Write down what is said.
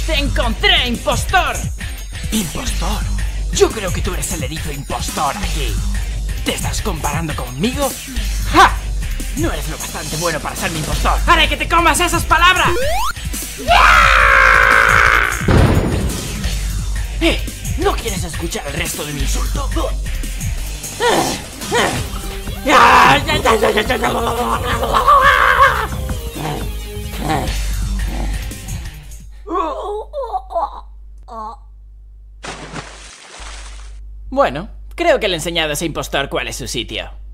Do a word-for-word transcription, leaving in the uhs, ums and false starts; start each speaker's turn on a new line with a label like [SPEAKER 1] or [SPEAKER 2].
[SPEAKER 1] ¡Te encontré, impostor!
[SPEAKER 2] ¿Impostor? Yo creo que tú eres el erizo impostor aquí. ¿Te estás comparando conmigo? ¡Ja! No eres lo bastante bueno para ser mi impostor.
[SPEAKER 1] ¡Haré que te comas esas palabras!
[SPEAKER 2] ¡Eh! ¿No quieres escuchar el resto de mi insulto?
[SPEAKER 1] Bueno, creo que le he enseñado a ese impostor cuál es su sitio.